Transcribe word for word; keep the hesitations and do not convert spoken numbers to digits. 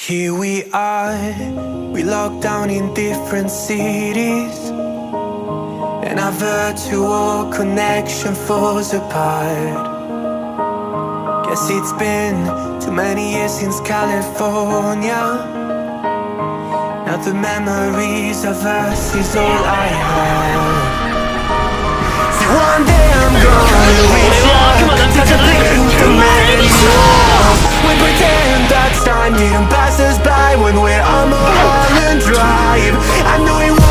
Here we are, we locked down in different cities, and our virtual connection falls apart. Guess it's been too many years since California. Now the memories of us is all I have. So one day I'm gonna reach out to the blink dimension. We pretend that time didn't pass us by when we're on Mulholland Drive. I know it